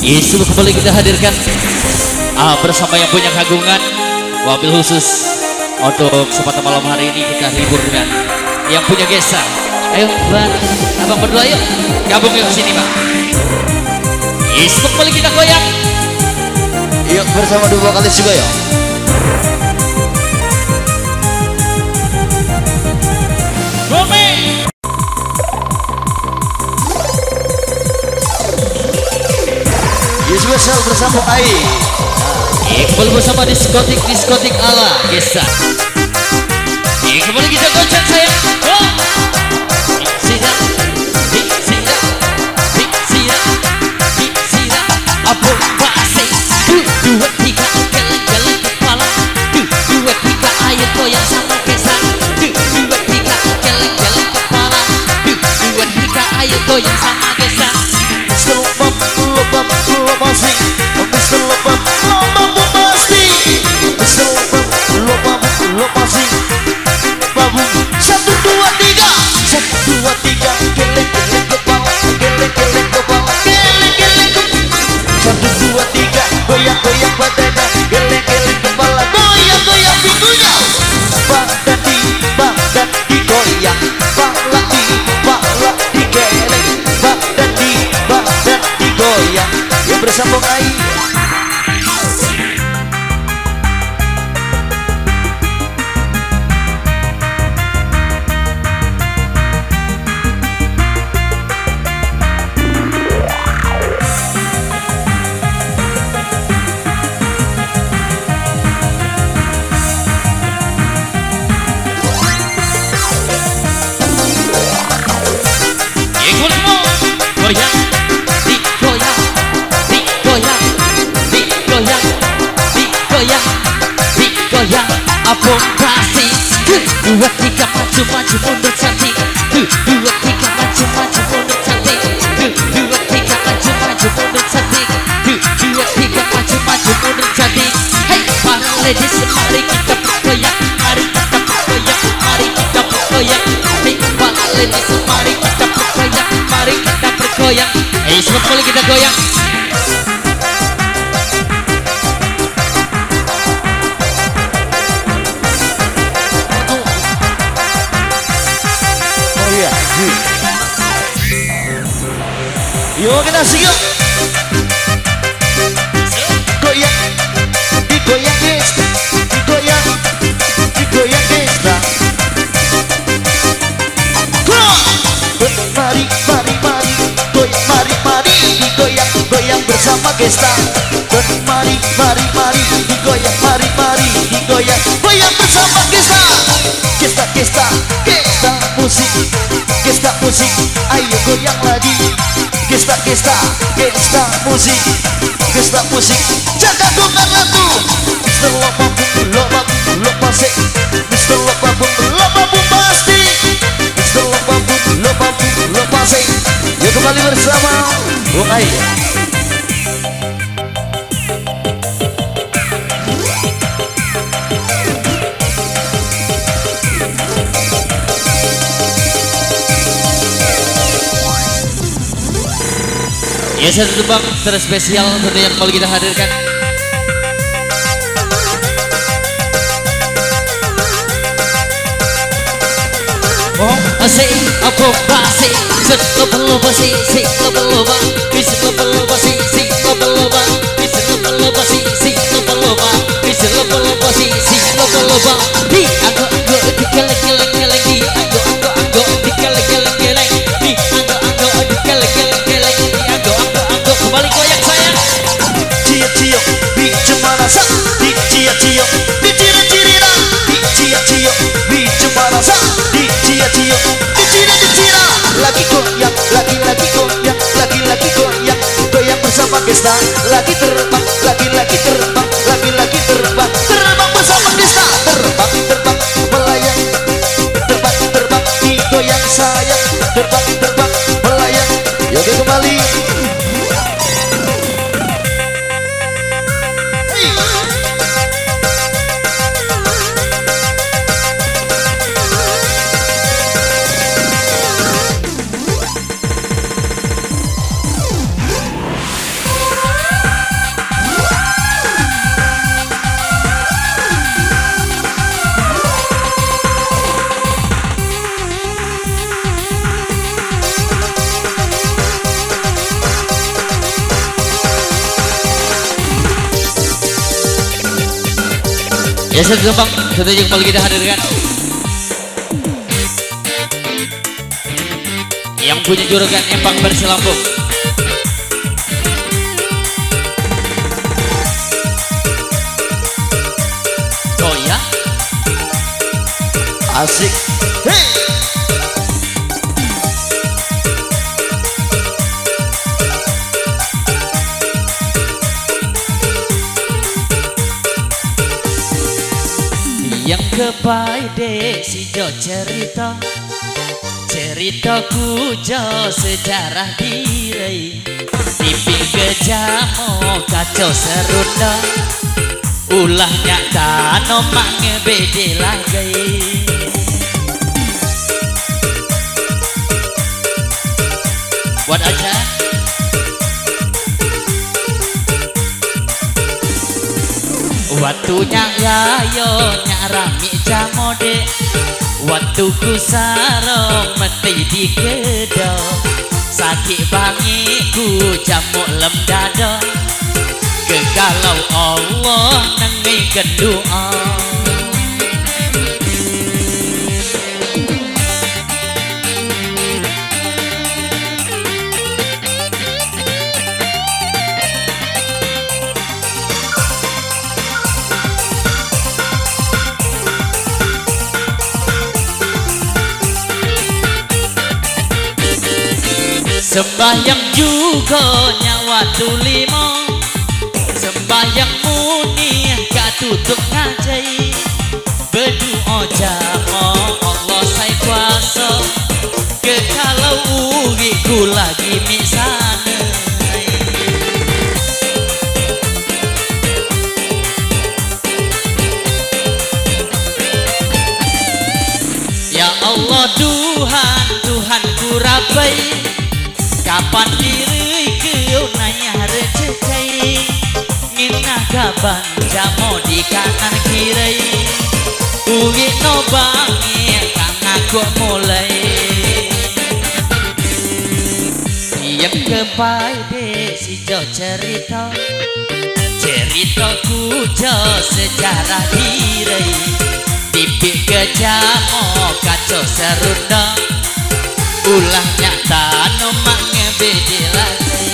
Isu kembali kita hadirkan bersama yang punya kagungan. Wabil khusus untuk kesempatan malam hari ini kita hibur dengan yang punya Gesa. Ayo Bang, abang berdua yuk gabung yuk sini Bang. Isu kembali kita goyang. Yuk bersama dua kali juga yuk. Spesial bersama Ai. Kembali bersama diskotik ala Gesa. Kembali kita goncang sayang. Apa basi? 2, 3 geleng-geleng kepala. 2, 3 ayo goyang sama Gesa. 2, 3 geleng-geleng kepala. 2, 3 ayo goyang sama Gesa. Goyang badannya, geleng-geleng kepala, goyang pinggulnya. Badan digoyang, pala digeleng, badan digoyang. Ya bersambung Ai. Digoyang, apa basi? 2, 3 maju mundur cantik. 2, 3 maju mundur cantik. 2, 3 maju mundur cantik. 2, 3 maju mundur cantik. Hey para ladies, mari kita bergoyang, mari kita bergoyang, mari kita bergoyang. Hey para ladies, mari kita bergoyang, mari kita bergoyang. Hey sekali kita goyang. Yuk kita sing yuk. Goyang, digoyang guys, digoyang guys. Mari, digoyang bersama Gesta. Mari, digoyang bersama Gesta. Gesta musik, ayo goyang lagi. Gesta musik, jaga dongan lagu. Mister Lopabung pasti. Mister Lopabung pasti. Yuk kembali bersama Bung Ai. Ya satu bang terspesial tentunya yang mau kita hadirkan. Oh asik apa basi? Loba si loba bisa loba si loba bisa loba si loba di anggo digeleng-geleng di anggo digeleng-geleng di anggo digeleng-geleng di anggo kembali goyang sayang. Cio bi cuma rasa di cio di ciri-cirira di cio bi cuma rasa di cio di ciri-cira lagi goyang goyang bersama Gesta. Lagi terbang bersama Gesta. Terbang melayang, terbang digoyang sayang. Terbang melayang. Yuk kembali. Ya satu Jombang, satu Jombang kita hadirkan. Yang punya juragan Empang versi Lampung. Oh ya, asik. Hey. yang kebaik dek si Jo ceritaku Jo sejarah diri tipi kejamo kacau serunda ulahnya tano mak ngebede lagi buat aja waktunya yayo nyarami jamode waktu ku sarong meti di kedok sakit bangiku jamuk lem dada kegalau Allah nengikan doa sembahyang juga nyawa tulimo sembahyang muni gak tutup ngajai berdoa jamo Allah saya kuasa kekalau ugiku lagi misana ya Allah Tuhan ku rabai kapan diri kau nanya rezeki ngina kapan jamo di kanan kiri ugi no bangi kang aku mulai yang kebaik dek si Jo ceritaku Jo sejarah diri tipi kejamo kacau serunda ulahnya tano mak ngebede lagi